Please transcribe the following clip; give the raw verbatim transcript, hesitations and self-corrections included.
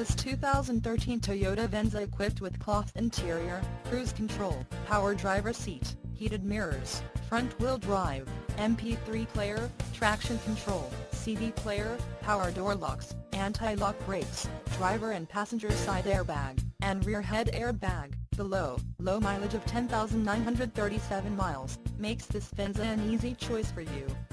This two thousand thirteen Toyota Venza, equipped with cloth interior, cruise control, power driver seat, heated mirrors, front-wheel drive, M P three player, traction control, C D player, power door locks, anti-lock brakes, driver and passenger side airbag, and rear head airbag. The low, low mileage of ten thousand nine hundred thirty-seven miles makes this Venza an easy choice for you.